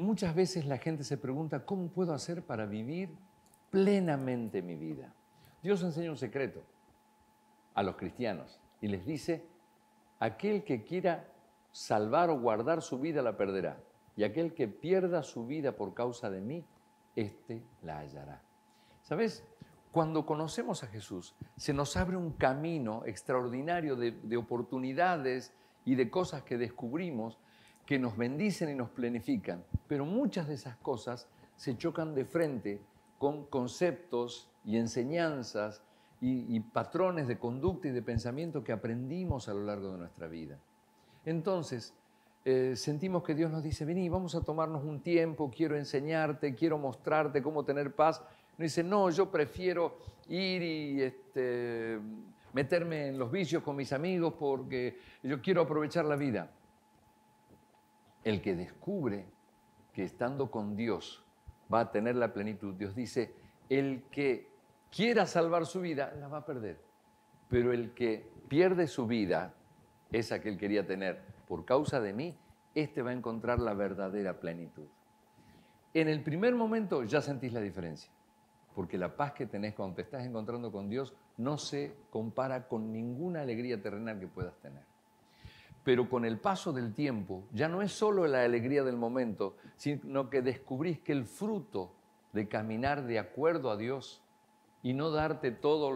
Muchas veces la gente se pregunta, ¿cómo puedo hacer para vivir plenamente mi vida? Dios enseña un secreto a los cristianos y les dice, aquel que quiera salvar o guardar su vida la perderá, y aquel que pierda su vida por causa de mí, éste la hallará. ¿Sabes? Cuando conocemos a Jesús, se nos abre un camino extraordinario de oportunidades y de cosas que descubrimos que nos bendicen y nos planifican, pero muchas de esas cosas se chocan de frente con conceptos y enseñanzas y patrones de conducta y de pensamiento que aprendimos a lo largo de nuestra vida. Entonces, sentimos que Dios nos dice, vení, vamos a tomarnos un tiempo, quiero enseñarte, quiero mostrarte cómo tener paz. Nos dice, no, yo prefiero ir y meterme en los vicios con mis amigos porque yo quiero aprovechar la vida. El que descubre que estando con Dios va a tener la plenitud, Dios dice, el que quiera salvar su vida, la va a perder. Pero el que pierde su vida, esa que él quería tener, por causa de mí, va a encontrar la verdadera plenitud. En el primer momento ya sentís la diferencia, porque la paz que tenés cuando te estás encontrando con Dios no se compara con ninguna alegría terrenal que puedas tener. Pero con el paso del tiempo, ya no es solo la alegría del momento, sino que descubrís que el fruto de caminar de acuerdo a Dios y no darte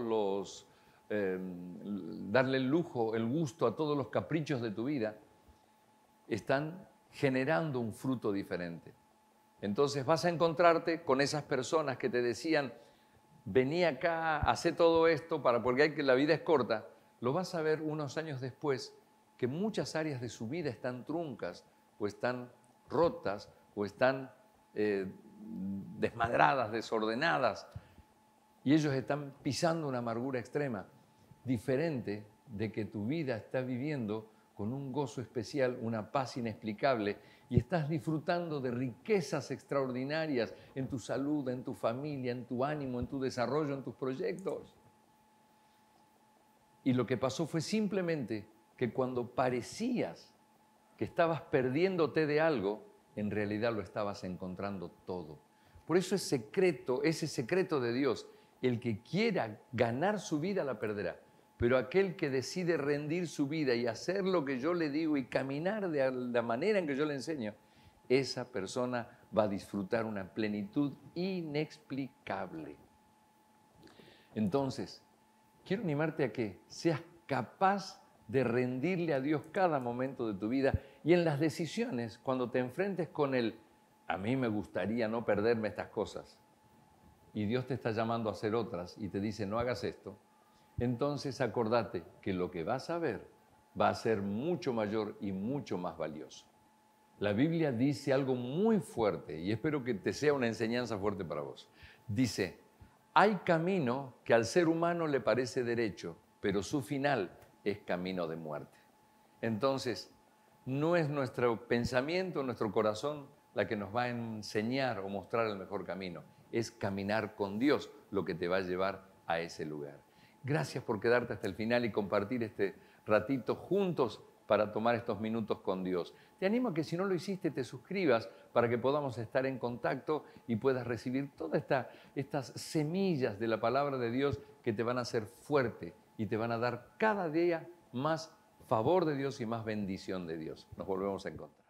darle el lujo, el gusto a todos los caprichos de tu vida, están generando un fruto diferente. Entonces vas a encontrarte con esas personas que te decían, vení acá, hacé todo esto porque la vida es corta. Lo vas a ver unos años después, que muchas áreas de su vida están truncas, o están rotas, o están desmadradas, desordenadas, y ellos están pisando una amargura extrema, diferente de que tu vida está viviendo con un gozo especial, una paz inexplicable, y estás disfrutando de riquezas extraordinarias en tu salud, en tu familia, en tu ánimo, en tu desarrollo, en tus proyectos. Y lo que pasó fue simplemente que cuando parecías que estabas perdiéndote de algo, en realidad lo estabas encontrando todo. Por eso ese secreto de Dios, el que quiera ganar su vida la perderá, pero aquel que decide rendir su vida y hacer lo que yo le digo y caminar de la manera en que yo le enseño, esa persona va a disfrutar una plenitud inexplicable. Entonces, quiero animarte a que seas capaz de rendirle a Dios cada momento de tu vida y en las decisiones, cuando te enfrentes con a mí me gustaría no perderme estas cosas, y Dios te está llamando a hacer otras y te dice no hagas esto, entonces acordate que lo que vas a ver va a ser mucho mayor y mucho más valioso. La Biblia dice algo muy fuerte y espero que te sea una enseñanza fuerte para vos. Dice, hay camino que al ser humano le parece derecho, pero su final es camino de muerte. Entonces, no es nuestro pensamiento, nuestro corazón, la que nos va a enseñar o mostrar el mejor camino. Es caminar con Dios lo que te va a llevar a ese lugar. Gracias por quedarte hasta el final y compartir este ratito juntos para tomar estos minutos con Dios. Te animo a que si no lo hiciste te suscribas para que podamos estar en contacto y puedas recibir todas estas semillas de la palabra de Dios que te van a hacer fuerte y te van a dar cada día más favor de Dios y más bendición de Dios. Nos volvemos a encontrar.